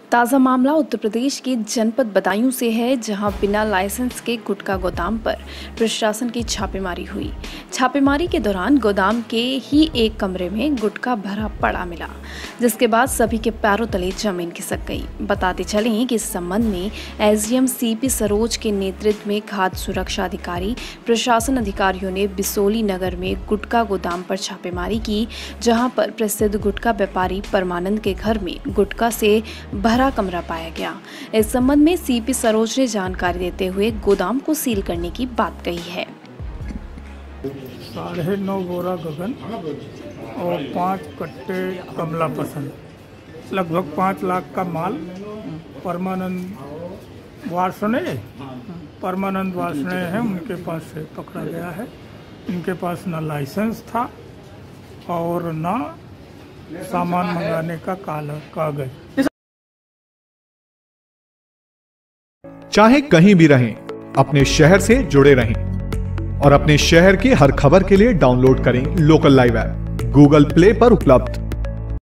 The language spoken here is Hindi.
ताज़ा मामला उत्तर प्रदेश के जनपद बदायूं से है, जहां बिना लाइसेंस के गुटखा गोदाम पर प्रशासन की छापेमारी हुई। छापेमारी के दौरान गोदाम के ही एक कमरे में गुटखा भरा पड़ा मिला, जिसके बाद सभी के पैरों तले जमीन खिसक गई। बताते चलें कि इस संबंध में एसडीएम सीपी सरोज के नेतृत्व में खाद्य सुरक्षा अधिकारी प्रशासन अधिकारियों ने बिसोली नगर में गुटखा गोदाम पर छापेमारी की, जहां पर प्रसिद्ध गुटखा व्यापारी परमानंद के घर में गुटखा से भरा कमरा पाया गया। इस संबंध में सीपी सरोज ने जानकारी देते हुए गोदाम को सील करने की बात कही है। 9.5 बोरा गगन और 5 कट्टे कमला पसंद, लगभग 5 लाख का माल परमानंद वार्षणे हैं, उनके पास से पकड़ा गया है। इनके पास ना लाइसेंस था और ना सामान मंगाने का कागज। चाहे कहीं भी रहें, अपने शहर से जुड़े रहें और अपने शहर की हर खबर के लिए डाउनलोड करें local live app. Google Play पर उपलब्ध।